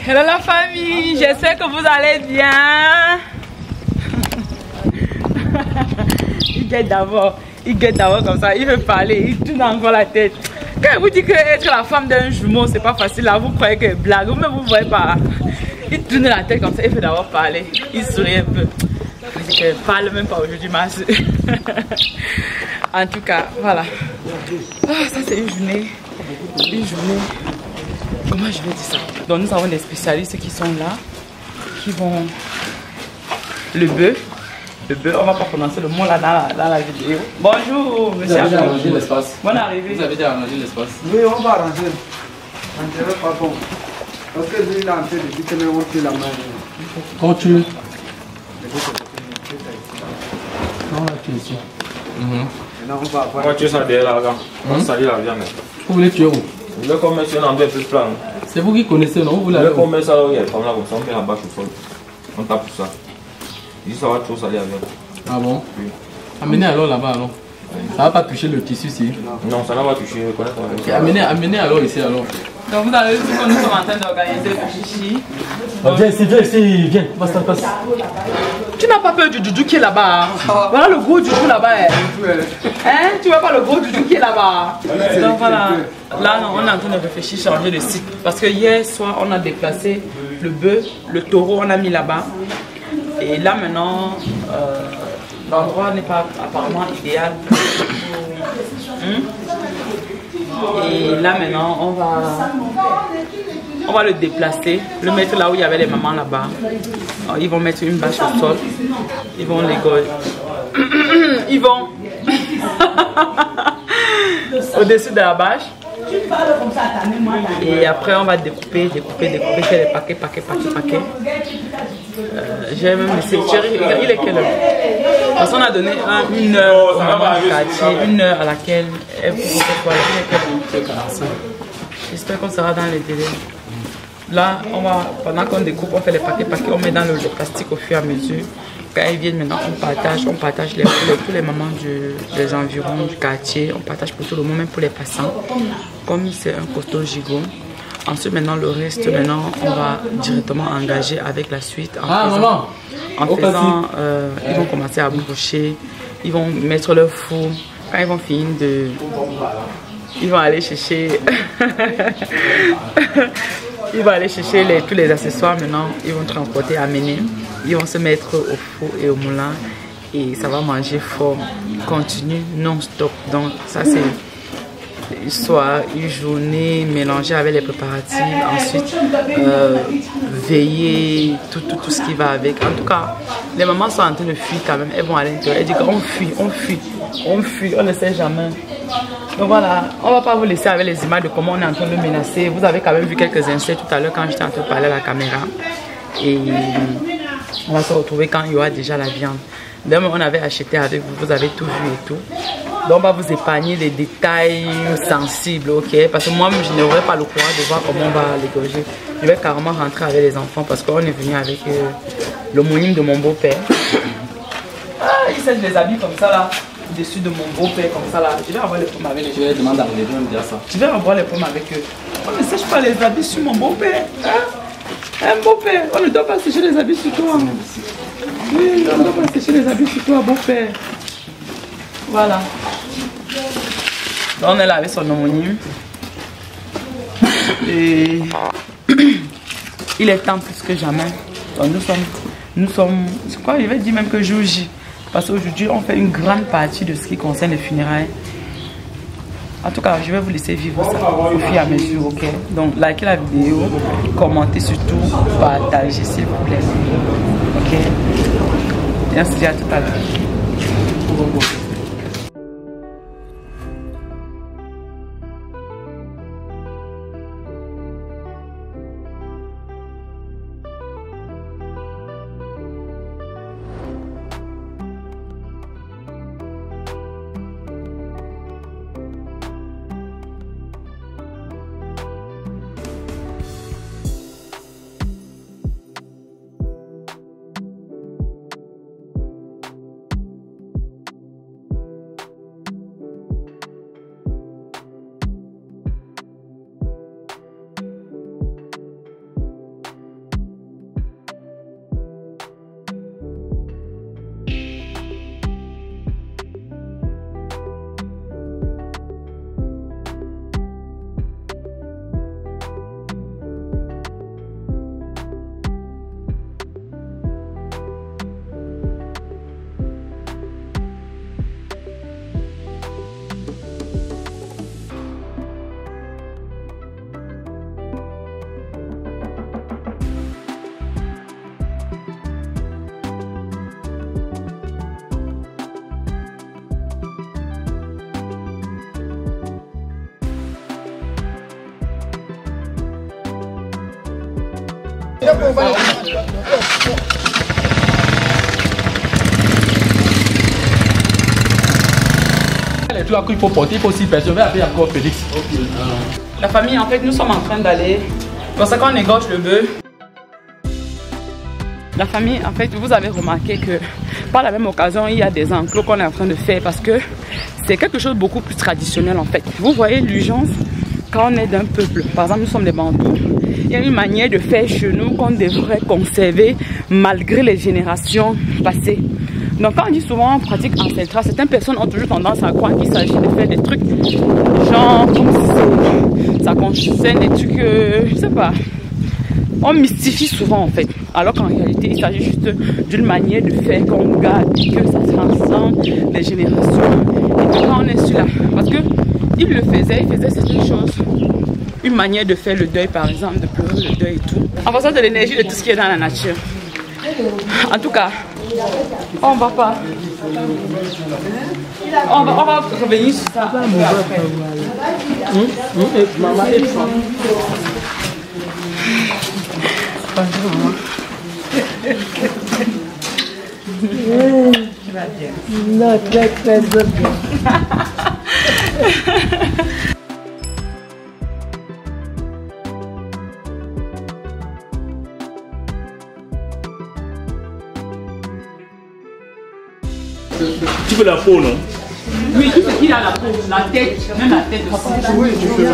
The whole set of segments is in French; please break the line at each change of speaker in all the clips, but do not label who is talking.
Hello la famille, j'espère que vous allez bien. Il guette d'abord comme ça, il veut parler, il tourne encore la tête. Quand il vous dit que être la femme d'un jumeau, c'est pas facile, là vous croyez que blague, vous-même vous voyez pas. Il tourne la tête comme ça, il veut d'abord parler, il sourit un peu. Il dit que parle même pas aujourd'hui, ma soeur. En tout cas, voilà. Ah, ça c'est une journée. Comment je vais dire ça? Donc nous avons des spécialistes qui sont là, qui vont... Le bœuf, on va pas prononcer le mot là dans la vidéo. Bonjour monsieur.
Vous avez déjà arrangé l'espace?
Bonne arrivée.
Vous avez déjà arrangé l'espace?
Oui, on va arranger. On pas bon. Parce que lui, il a en train de dire que on tue la main.
Quand tu... Non, là, tu es ici.
Maintenant, on va avoir...
On va tuer ça derrière là, on va salir la viande.
Vous voulez tuer où?
Je vais mettre sur un endroit plus plat.
C'est vous qui connaissez, non? Vous voulez
Je
aller
vais
où?
mettre ça là où il y a comme là, comme ça, on met la bâche au sol. On tape tout ça. Ici, ça va trop salir la viande.
Ah bon?
Oui.
Amenez alors là-bas, alors. Ça va pas toucher le tissu ici.
Non, ça n'a pas touché, je connais
Ok,
pas.
amenez alors ici, alors.
Donc vous avez vu que nous sommes en train d'organiser le chichi.
Viens ici, viens. Passe.
Tu n'as pas peur du doudou qui est là-bas? Voilà le gros doudou là-bas. Hein? Tu vois pas le gros doudou qui est là-bas? Donc voilà, là on est en train de réfléchir, changer de site. Parce que hier soir on a déplacé le bœuf, le taureau on a mis là-bas. Et là maintenant, l'endroit n'est pas apparemment idéal. Et là maintenant on va le déplacer, le mettre là où il y avait les mamans là-bas. Ils vont mettre une bâche au sol, ils vont l'égorger. Ils vont au-dessus de la bâche. Et après on va découper, faire les paquets. J'ai même laissé, il est quelle heure? Parce qu'on a donné une heure au maman du quartier, une heure à laquelle elle faut faire quoi? J'espère qu'on sera dans les délais. Là, pendant qu'on découpe, on fait les paquets, on met dans le plastique au fur et à mesure. Quand ils viennent maintenant, on partage tous les mamans des environs du quartier, on partage pour tout le monde, même pour les passants. Comme c'est un costaud gigot. Ensuite, maintenant, le reste, on va directement engager avec la suite. Ils vont commencer à boucher, ils vont mettre leur four. Quand ils vont finir ils vont aller chercher... Ils vont aller chercher tous les accessoires maintenant, ils vont transporter, amener, ils vont se mettre au four et au moulin et ça va manger fort, continue, non-stop. Donc ça c'est une soirée, une journée mélangée avec les préparatifs, ensuite veiller, tout ce qui va avec. En tout cas, les mamans sont en train de fuir quand même, elles vont à l'intérieur, elles disent qu'on fuit, on ne sait jamais. Donc voilà, on ne va pas vous laisser avec les images de comment on est en train de le menacer. Vous avez quand même vu quelques instants tout à l'heure quand j'étais en train de parler à la caméra. Et on va se retrouver quand il y aura déjà la viande. D'ailleurs, on avait acheté avec vous, vous avez tout vu et tout. Donc on va vous épargner des détails sensibles, ok? Parce que moi, je n'aurais pas le courage de voir comment on va l'égorger. Je vais carrément rentrer avec les enfants parce qu'on est venu avec l'homonyme de mon beau-père. Ah, il sèche les habits comme ça là. Dessus de mon beau-père comme ça là. Je vais avoir les pommes avec eux.
Je vais demander à mon époux de me dire ça.
Je vais avoir les pommes avec eux. On ne sèche pas les habits sur mon beau-père. Hein, beau-père, on ne doit pas sécher les habits sur toi. Oui, on ne doit pas sécher les habits sur toi, beau-père. Voilà. Donc on est là avec son homonyme. Et il est temps plus que jamais. Donc nous sommes, c'est quoi, je vais dire même que jour J. Parce qu'aujourd'hui, on fait une grande partie de ce qui concerne les funérailles. En tout cas, je vais vous laisser vivre ça au fur et à mesure, ok? Donc, likez la vidéo, commentez surtout, partagez s'il vous plaît. Ok? Merci à tout à l'heure.
Les trucs qu'il faut porter, il faut aussi percevoir avec encore Félix.
La famille, en fait, nous sommes en train d'aller. C'est pour ça qu'on égorge le bœuf. La famille, en fait, vous avez remarqué que par la même occasion, il y a des enclos qu'on est en train de faire parce que c'est quelque chose de beaucoup plus traditionnel en fait. Vous voyez l'urgence quand on est d'un peuple. Par exemple, nous sommes des Bantous. Il y a une manière de faire chez nous qu'on devrait conserver malgré les générations passées. Donc quand on dit souvent en pratique ancestrale, certaines personnes ont toujours tendance à croire qu'il s'agit de faire des trucs genre comme si ça concerne des trucs, je sais pas. On mystifie souvent en fait, alors qu'en réalité il s'agit juste d'une manière de faire qu'on garde et que ça transcende les générations. Et puis quand on est sur là, parce que il le faisait, il faisait certaines choses, une manière de faire le deuil par exemple, de pleurer le deuil et tout, en fonction de l'énergie de tout ce qui est dans la nature. En tout cas, on va pas. On va revenir sur ça.
Non, très très bien.
Tu veux la peau, non?
Oui, tout ce qu'il a la peau, la tête, même la tête.
Oui, tu peux la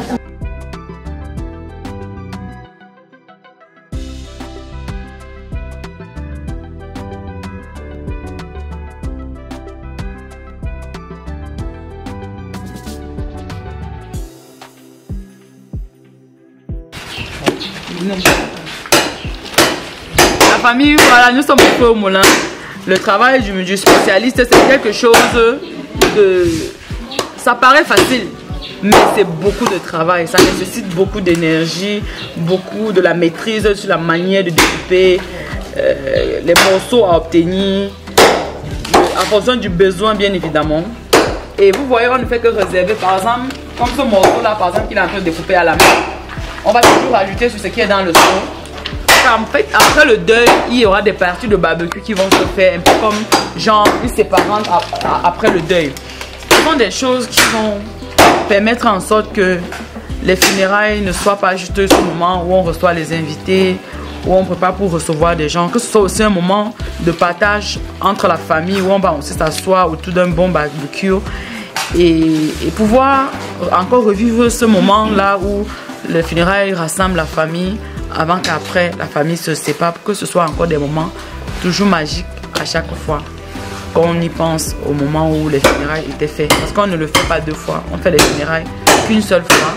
La famille, voilà, nous sommes au moulin. Le travail du spécialiste, c'est quelque chose de... Ça paraît facile, mais c'est beaucoup de travail. Ça nécessite beaucoup d'énergie, beaucoup de la maîtrise sur la manière de découper les morceaux à obtenir, en fonction du besoin, bien évidemment. Et vous voyez, on ne fait que réserver, par exemple, comme ce morceau-là, par exemple, qu'il est en train de découper à la main. On va toujours ajouter sur ce qui est dans le seau. En fait, après le deuil, il y aura des parties de barbecue qui vont se faire un peu comme genre une séparante après le deuil. Ce sont des choses qui vont permettre en sorte que les funérailles ne soient pas juste ce moment où on reçoit les invités, où on prépare pour recevoir des gens, que ce soit aussi un moment de partage entre la famille où on va aussi s'asseoir autour d'un bon barbecue et pouvoir encore revivre ce moment-là où les funérailles rassemblent la famille avant qu'après la famille se sépare, pour que ce soit encore des moments toujours magiques à chaque fois qu'on y pense au moment où les funérailles étaient faites. Parce qu'on ne le fait pas deux fois, on fait les funérailles qu'une seule fois.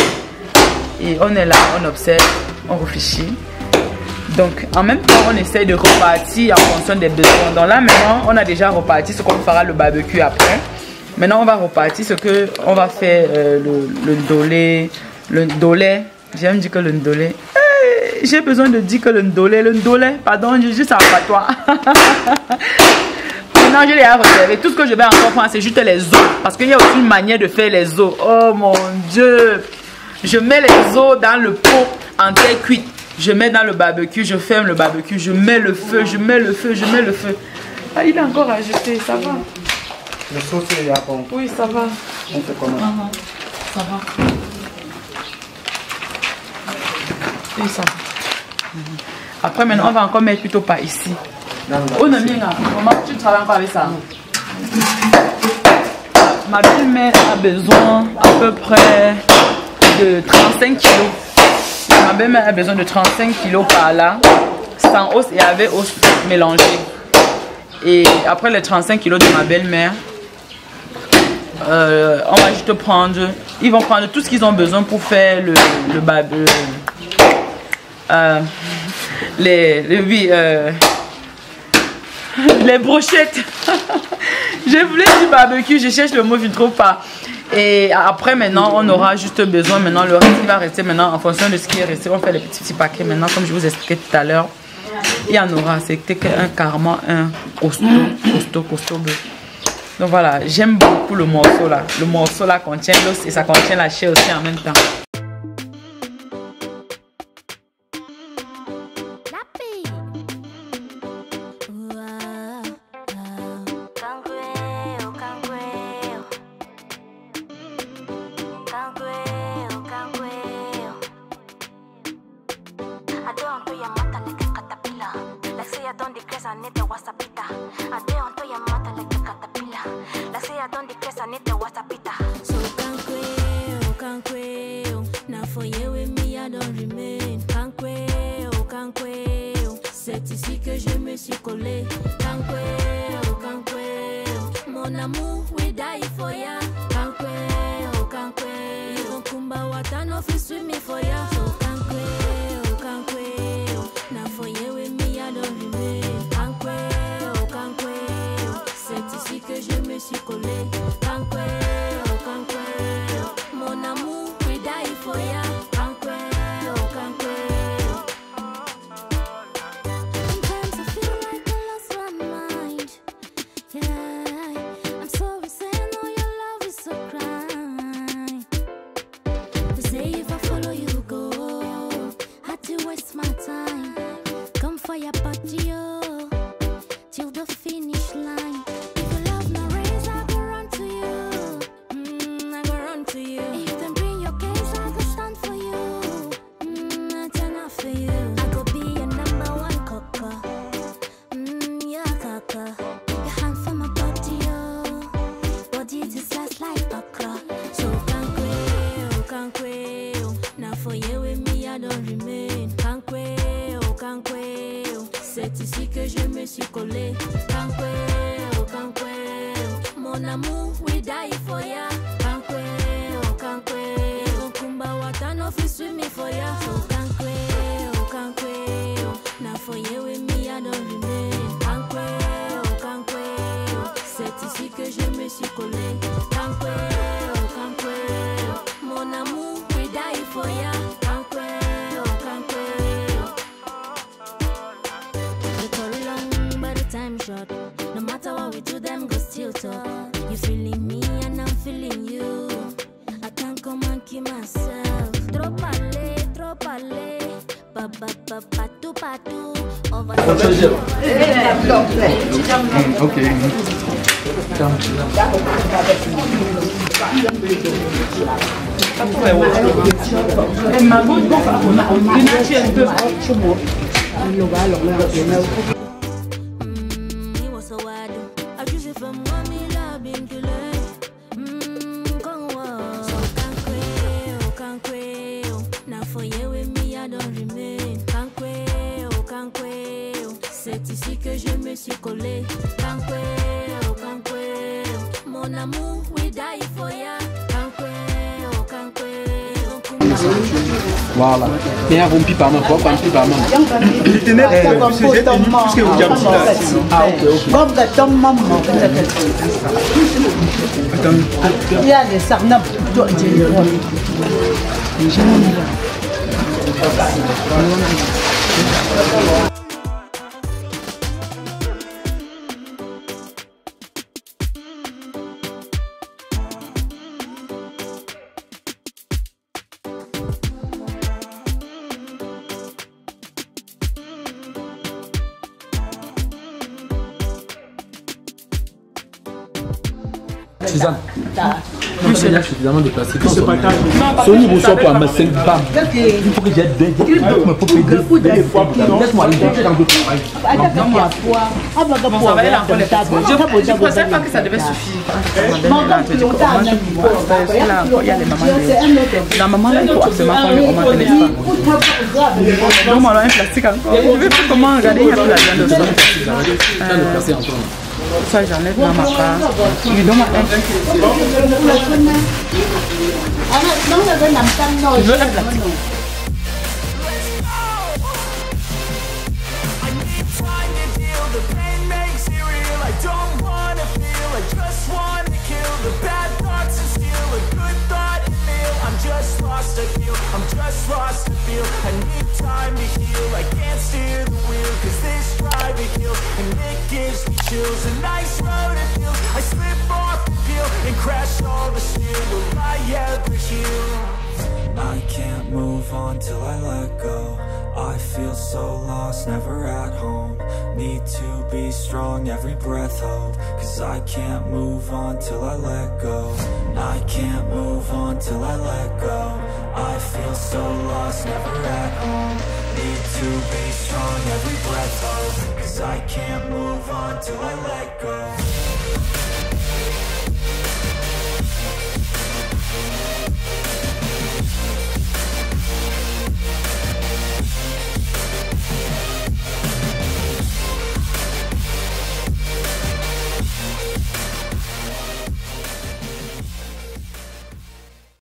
Et on est là, on observe, on réfléchit. Donc en même temps, on essaie de repartir en fonction des besoins. Donc là maintenant, on a déjà reparti ce qu'on fera le barbecue après. Maintenant, on va repartir ce que on va faire le ndolé. Le ndolé, j'aime dire que le ndolé. J'ai besoin de dire que le ndolé, pardon, j'ai juste un patois. Maintenant, je l'ai à réserver. Tout ce que je vais encore faire, c'est juste les os. Parce qu'il y a aussi une manière de faire les os. Oh mon Dieu! Je mets les os dans le pot en terre cuite. Je mets dans le barbecue, je ferme le barbecue, je mets le feu, je mets le feu, je mets le feu. Ah, il a encore ajouté, ça va.
Le sauce, il y a bon.
Oui, ça va.
On fait comment?
Ça va. Oui, ça va. Après, maintenant, on va encore mettre plutôt par ici. Oh, non, comment tu travailles encore avec ça? Ma belle-mère a besoin à peu près de 35 kilos. Ma belle-mère a besoin de 35 kilos par là, sans os et avec os mélangés. Et après les 35 kilos de ma belle-mère, on va juste prendre, ils vont prendre tout ce qu'ils ont besoin pour faire les brochettes. Je voulais du barbecue, je cherche le mot, je ne trouve pas. Et après maintenant, on aura juste besoin, maintenant le reste va rester maintenant en fonction de ce qui est resté. On fait les petits paquets maintenant, comme je vous expliquais tout à l'heure. Il y en aura, c'était carrément un costaud bœuf. Donc voilà, j'aime beaucoup le morceau là. Le morceau là contient l'os et ça contient la chair aussi en même temps.
C'est ici que je me suis collé. Kankweo, kankweo, mon amour, we die for ya. Kankweo, kankweo, even kumba watano fi swim me for ya. So kankweo, kankweo, now for you with me I don't remain. Kankweo, kankweo, c'est ici que je me suis collé. Kankweo, kankweo, mon amour, we die for ya. Kankweo, kankweo. Sometimes I feel like I lost my mind. Yeah, I'm sorry saying all your love is so crying. They say if I follow you go, had to waste my time. Come for your body, oh, till the finish line. If you love my race, I go run to you. I go run to you. If them bring your case, I go stand for you. I turn out for you. I go be your number one cocker. Yeah, kaka. Your hand for my body, oh, body just last like okra. So kankweo, kankweo, now for you with me I don't remain. Kankweo, kankweo, c'est ici que je me suis collé. Kankweo, kankweo, mon amour, we die for ya. Kankweo, kankweo, kumba watano fi swim me for ya. So kankweo, kankweo, now for you with me I don't remain. Kankweo, kankweo, c'est ici que je me suis collé. Kankweo, kankweo, mon amour, we die for ya. Kankweo, kankweo. The story long, but the time short. No matter what we do, them go still talk. You feeling me and I'm feeling you. I can't come and keep myself. Trop parler, pa pa pa patou patou. Over
Ok.
He was so wide. I just if I'm mommy loving to so kankweo, now for you with me I don't remain. Kankweo, c'est ici que je me suis collé. Kankweo, mon amour, we die for ya. Kankweo,
Voilà. Mais avant pipe à main, quoi, pas un pipe à main.
Il tenait puisque j'ai tenu puisque vous avez dit là.
Ah, ok.
Comme que ton maman. Il y a des sarnabs.
Suzanne. Non, c'est là, je suis suffisamment déplacé. Sony, vous sortez pour un massin de femme. Il faut que j'aide deux. Laisse-moi aller, je vais dans d'autres travail.
Ça va aller encore les petits. Je ne pensais pas que ça devait suffire. Il y a les mamans. La maman là, il faut absolument qu'on lui commande les femmes. Donc, on a un plastique encore. Je ne sais pas comment regarder, il y a de la viande de ça. Ça, j'enlève dans ma part. Mais donne-moi un. Je veux un plastique.
I'm just lost to feel. I need time to heal. I can't steer the wheel, cause this drive it kills. And it gives me chills. A nice road it feels. I slip off the peel and crash all the steel. Will I ever heal? I can't move on till I let go. I feel so lost, never at home. Need to be strong, every breath hold. Cause I can't move on till I let go. I can't move on till I let go. I feel so lost, never at home. Need to be strong, every breath hold. Cause I can't move on till I let go.